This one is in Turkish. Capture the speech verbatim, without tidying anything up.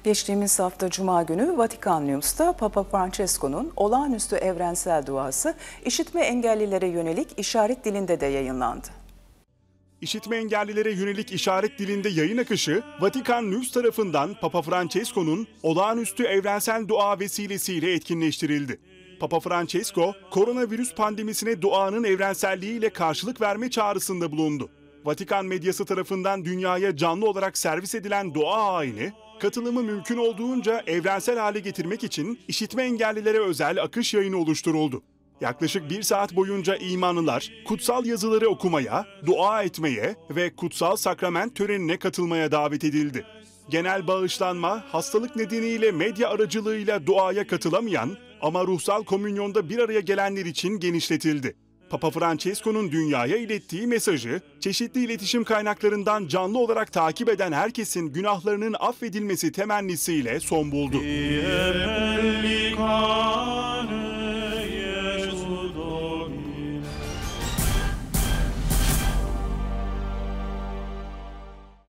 Geçtiğimiz hafta Cuma günü Vatikan News'ta Papa Francesco'nun olağanüstü evrensel duası işitme engellilere yönelik işaret dilinde de yayınlandı. İşitme engellilere yönelik işaret dilinde yayın akışı, Vatikan News tarafından Papa Francesco'nun olağanüstü evrensel dua vesilesiyle etkinleştirildi. Papa Francesco, koronavirüs pandemisine duanın evrenselliğiyle karşılık verme çağrısında bulundu. Vatikan medyası tarafından dünyaya canlı olarak servis edilen dua ayini, katılımı mümkün olduğunca evrensel hale getirmek için işitme engellilere özel akış yayını oluşturuldu. Yaklaşık bir saat boyunca imanlılar kutsal yazıları okumaya, dua etmeye ve kutsal sakrament törenine katılmaya davet edildi. Genel bağışlanma, hastalık nedeniyle medya aracılığıyla duaya katılamayan ama ruhsal komünyonda bir araya gelenler için genişletildi. Papa Francesco'nun dünyaya ilettiği mesajı, çeşitli iletişim kaynaklarından canlı olarak takip eden herkesin günahlarının affedilmesi temennisiyle son buldu.